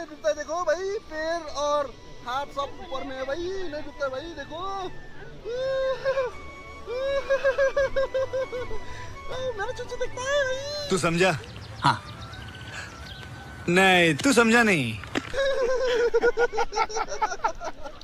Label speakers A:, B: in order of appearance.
A: नहीं डूबता है, देखो भाई पैर और हाथ सब ऊपर में है भाई, नहीं डूबता है भाई, देखो। मेरा चूचू दिखता है भाई।
B: तू समझा? हाँ। नहीं, तू समझा नहीं।